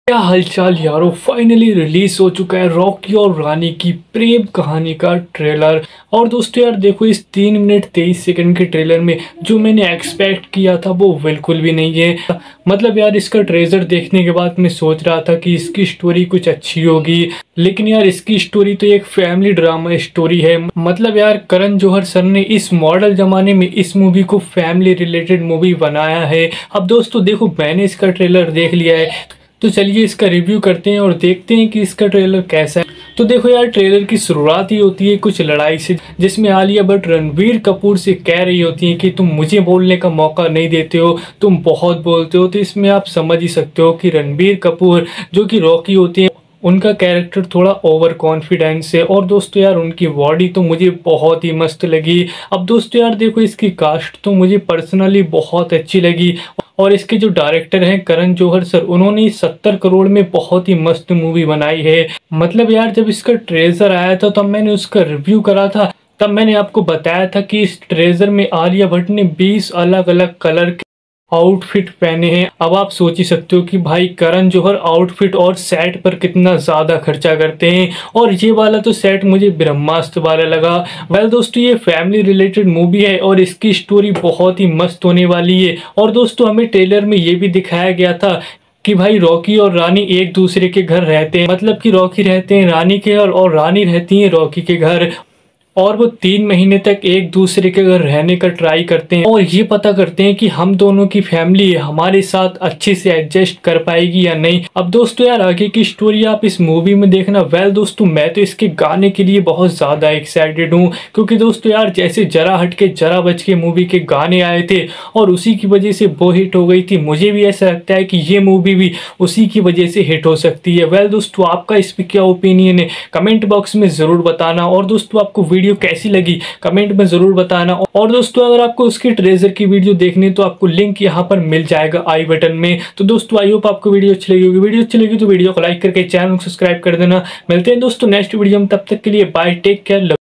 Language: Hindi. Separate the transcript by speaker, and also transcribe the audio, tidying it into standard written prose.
Speaker 1: क्या हालचाल यारो, फाइनली रिलीज हो चुका है रॉकी और रानी की प्रेम कहानी का ट्रेलर। और दोस्तों यार देखो, इस 3 मिनट 23 सेकंड के ट्रेलर में जो मैंने एक्सपेक्ट किया था वो बिल्कुल भी नहीं है। मतलब यार इसका ट्रेलर देखने के बाद मैं सोच रहा था कि इसकी स्टोरी कुछ अच्छी होगी, लेकिन यार इसकी स्टोरी तो एक फैमिली ड्रामा स्टोरी है। मतलब यार करण जौहर सर ने इस मॉडल जमाने में इस मूवी को फैमिली रिलेटेड मूवी बनाया है। अब दोस्तों देखो, मैंने इसका ट्रेलर देख लिया है, तो चलिए इसका रिव्यू करते हैं और देखते हैं कि इसका ट्रेलर कैसा है। तो देखो यार, ट्रेलर की शुरुआत ही होती है कुछ लड़ाई से, जिसमें आलिया भट्ट रणबीर कपूर से कह रही होती है कि तुम मुझे बोलने का मौका नहीं देते हो, तुम बहुत बोलते हो। तो इसमें आप समझ ही सकते हो कि रणबीर कपूर जो कि रॉकी होती है, उनका कैरेक्टर थोड़ा ओवर कॉन्फिडेंस है। और दोस्तों यार उनकी बॉडी तो मुझे बहुत ही मस्त लगी। अब दोस्तों यार देखो, इसकी कास्ट तो मुझे पर्सनली बहुत अच्छी लगी। और इसके जो डायरेक्टर हैं करण जौहर सर, उन्होंने 70 करोड़ में बहुत ही मस्त मूवी बनाई है। मतलब यार जब इसका ट्रेलर आया था तब मैंने उसका रिव्यू करा था, तब मैंने आपको बताया था कि इस ट्रेलर में आलिया भट्ट ने 20 अलग अलग कलर के आउटफिट पहने हैं। अब आप सोच ही सकते हो कि भाई करण जौहर आउटफिट और सेट पर कितना ज्यादा खर्चा करते हैं। और ये वाला तो सेट मुझे ब्रह्मास्त्र वाला लगा। वेल दोस्तों, ये फैमिली रिलेटेड मूवी है और इसकी स्टोरी बहुत ही मस्त होने वाली है। और दोस्तों हमें ट्रेलर में ये भी दिखाया गया था कि भाई रॉकी और रानी एक दूसरे के घर रहते हैं। मतलब कि रॉकी रहते हैं रानी के घर और रानी रहती है रॉकी के घर, और वो 3 महीने तक एक दूसरे के घर रहने का ट्राई करते हैं और ये पता करते हैं कि हम दोनों की फैमिली हमारे साथ अच्छे से एडजस्ट कर पाएगी या नहीं। अब दोस्तों यार आगे की स्टोरी आप इस मूवी में देखना। वेल दोस्तों, मैं तो इसके गाने के लिए बहुत ज़्यादा एक्साइटेड हूँ, क्योंकि दोस्तों यार जैसे जरा हट के जरा बच के मूवी के गाने आए थे और उसी की वजह से वो हिट हो गई थी, मुझे भी ऐसा लगता है कि ये मूवी भी उसी की वजह से हिट हो सकती है। वेल दोस्तों, आपका इस पर क्या ओपिनियन है कमेंट बॉक्स में ज़रूर बताना। और दोस्तों आपको वीडियो कैसी लगी कमेंट में जरूर बताना। और दोस्तों अगर आपको उसके ट्रेलर की वीडियो देखनी है तो आपको लिंक यहाँ पर मिल जाएगा आई बटन में। तो दोस्तों आई होप आपको वीडियो अच्छी लगी होगी। वीडियो अच्छी लगी तो वीडियो को लाइक करके चैनल को सब्सक्राइब कर देना। मिलते हैं दोस्तों नेक्स्ट वीडियो में, तब तक के लिए बाय, टेक केयर।